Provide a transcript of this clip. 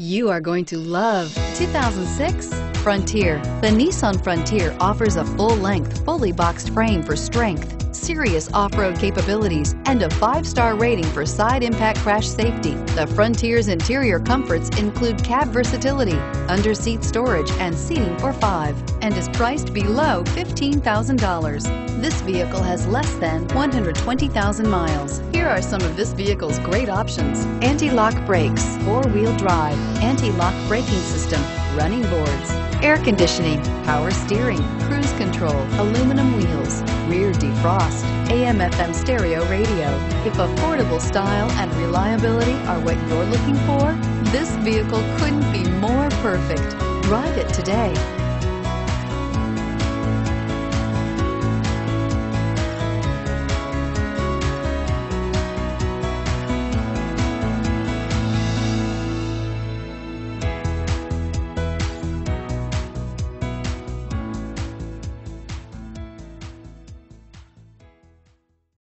You are going to love 2006 Frontier. The Nissan Frontier offers a full-length, fully boxed frame for strength, serious off-road capabilities, and a 5-star rating for side impact crash safety. The Frontier's interior comforts include cab versatility, under-seat storage, and seating for 5, and is priced below $15,000. This vehicle has less than 120,000 miles. Here are some of this vehicle's great options: anti-lock brakes, 4-wheel drive, anti-lock braking system, running boards, air conditioning, power steering, cruise control, aluminum wheels, rear defrost, AM/FM stereo radio. If affordable style and reliability are what you're looking for, this vehicle couldn't be more perfect. Drive it today.